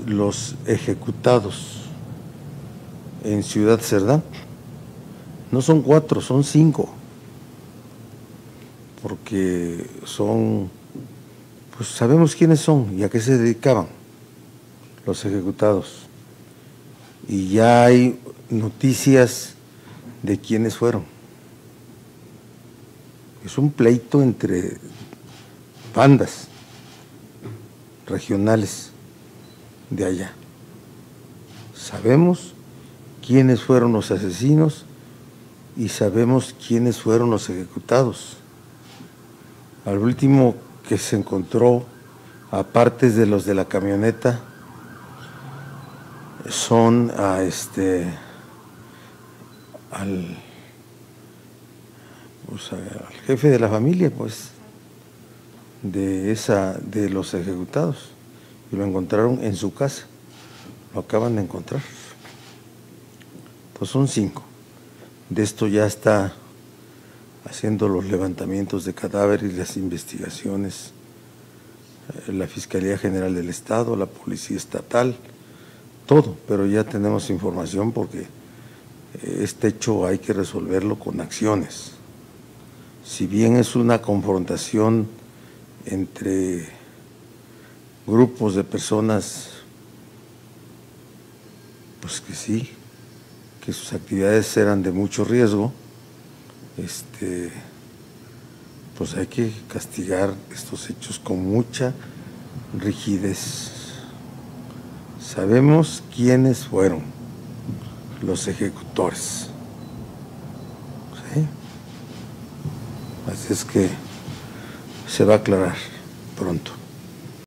los ejecutados en Ciudad Cerdán no son 4, son 5, porque son, pues sabemos quiénes son y a qué se dedicaban los ejecutados, y ya hay noticias de quiénes fueron. Es un pleito entre bandas regionales de allá. Sabemos quiénes fueron los asesinos y sabemos quiénes fueron los ejecutados. Al último que se encontró, aparte de los de la camioneta, son al jefe de la familia, pues, de los ejecutados, y lo encontraron en su casa, lo acaban de encontrar. Pues son 5. De esto ya está haciendo los levantamientos de cadáveres y las investigaciones la Fiscalía General del Estado, la Policía Estatal, todo, pero ya tenemos información porque este hecho hay que resolverlo con acciones. Si bien es una confrontación entre grupos de personas, pues que sí, que sus actividades eran de mucho riesgo, pues hay que castigar estos hechos con mucha rigidez. Sabemos quiénes fueron los ejecutores, ¿sí? Así es que se va a aclarar pronto.